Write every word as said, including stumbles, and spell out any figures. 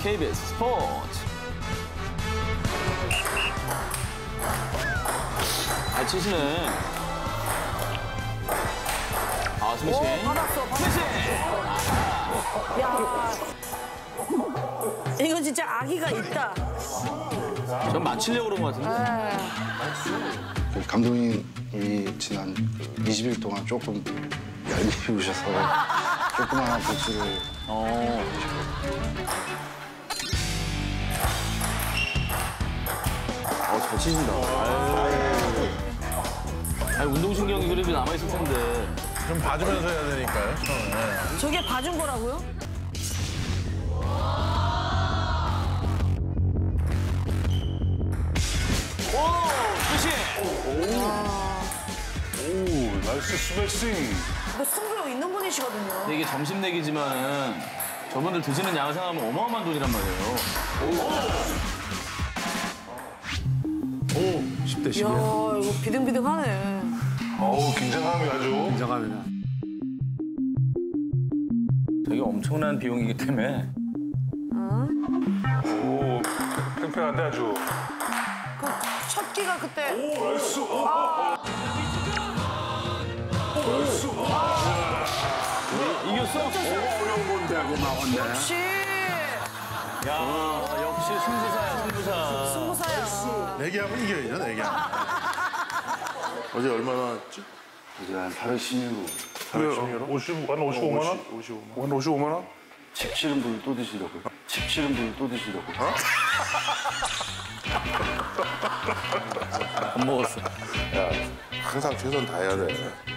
케이비에스 스포츠. 잘 치시네. 아, 스매싱. 오, 받았어, 받았어. 스매싱! 야, 이건 진짜 아기가 있다. 전 맞추려고 그런 것 같은데. 에이. 감독님이 지난 이십 일 동안 조금 얄밉게 우셔서 조그마한 복수를. 어. 어, 잘 치신다. 아니, 운동신경이 그래도 남아있을 텐데. 좀 봐주면서 해야 되니까요, 처음에. 저게 봐준 거라고요? 오! 스매싱! 오, 나이스 스매싱. 이거 승부욕 있는 분이시거든요. 근데 이게 점심 내기지만은 저분들 드시는 양을 생각하면 어마어마한 돈이란 말이에요. 오, 십 대 이야, 십이야. 이거 비등비등하네. 어우, 긴장감이 아주. 긴장감이네. 되게 엄청난 비용이기 때문에. 오, 팽팽한데 아주. 그 첫 끼가 그때. 오, 나이스. 아. 오, 나이스. 이겼어? 어려운 건데, 고마운데. 역시. 야, 역시 승부사야, 승부사. 승부사야. 내기하면 이겨야죠, 내기하면. 어제 얼마 나왔지? 이제 한 팔백십 유로. 팔백십 유로? 오십, 한 오십오만 원? 오십오만 원. 한 오십오만 원? 칩 치는 분을 또 드시려고요. 칩 치는 분을 또 드시려고요. 어? 안 먹었어. 야, 항상 최선 다해야 돼.